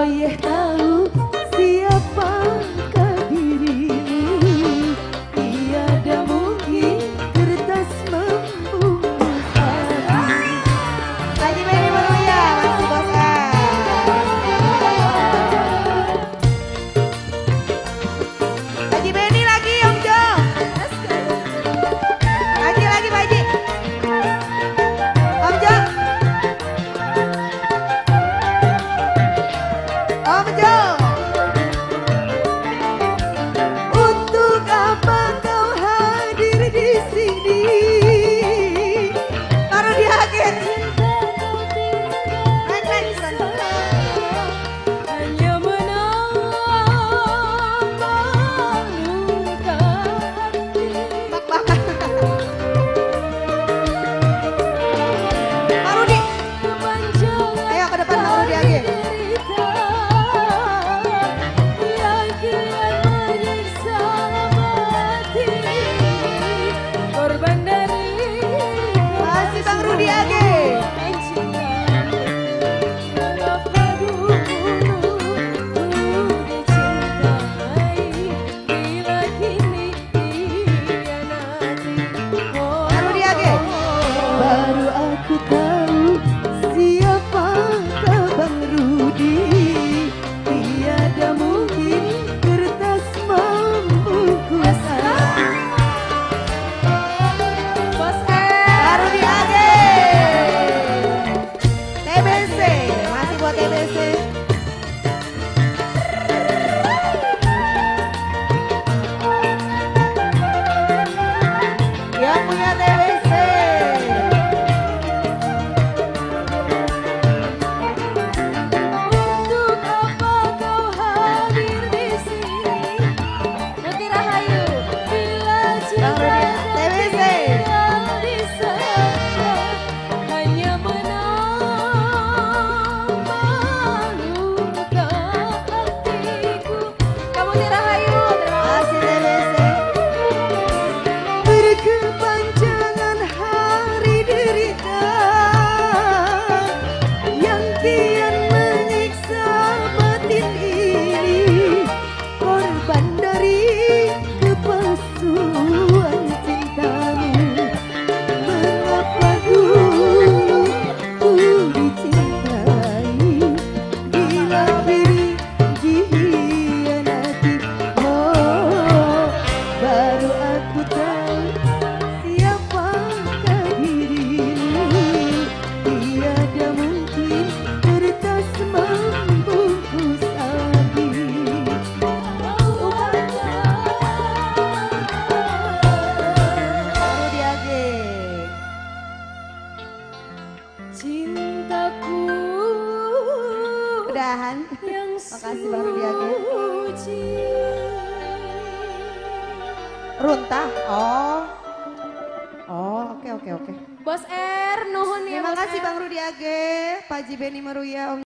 Oyeh tahu siapakah dirimu, tiada mungkin kertas membungkus hati. Haji Benny Meruya masih bos A. Haji Benny lagi Om Jo. Haji lagi Pak Haji. Om Jo. Om Jo. Untuk apa kau hadir di sini? Taruh di akhir. Main Hanya menambah luka hati. Pak Rudi. Kepanjangan Ayo ke depan Pak Rudi aja. derita yang kian menyiksa hati. Korban dari Masih Bang Rudi Age. mengapa dulu dicintai bila kini hianati. Bang Rudi Age. Baru aku tahu siapakah Bang Rudi, tiada mungkin kertas membungkus hati. Bos Pak Rudi Age. TBC. Masih buat TBC. Yang punya TBC. Untuk apa kau hadir di sini? Nanti Rahayu, bila cinta TBC. tinggal di sana, hanya menambah luka hatiku. Kamu si Rahayu, Masih TBC. berkepanjangan hari derita yang kian menyiksa batin ini, korban dari kepalsuan cintamu. Mengapa dulu ku dicintai bila kini dikhianati. Oh, baru aku tahu siapakah dirimu, tiada mungkin kertas membungkus hati. Pak Rudi Age. Cintaku Udahan. yang Makasih Bang Rudi Age. suci. Runtah. Oh. Oh, oke. Bos R, nuhun ya Terima Bos kasih R. Bang Rudi Age, Pak Haji Benny Meruya, Om